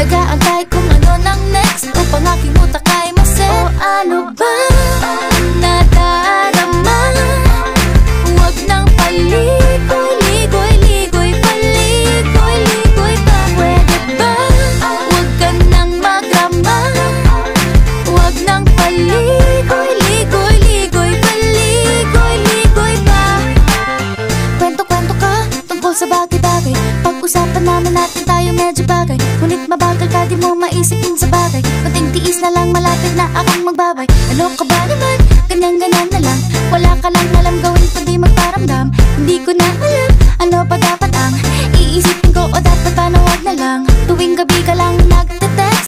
nag-aantay kung ano nang next upang aking utak ay maset. O ano ba nadarama? Huwag nang paligoy-ligoy, ligoy, paligoy-ligoy pa. Pwede ba? Huwag ka nang magrama. Huwag nang paligoy-ligoy, ligoy, paligoy-ligoy pa. Kwento-kwento ka tungkol sa bagay-bagay. Pag-usapan naman natin tayo medyo bagay. Ngunit mabagal ka, di mo maisipin sa bagay. Kunting tiis na lang, malapit na akong magbabay. Ano ka ba naman? Ganyan-ganyan na lang. Wala ka lang alam gawin kundi magparamdam. Hindi ko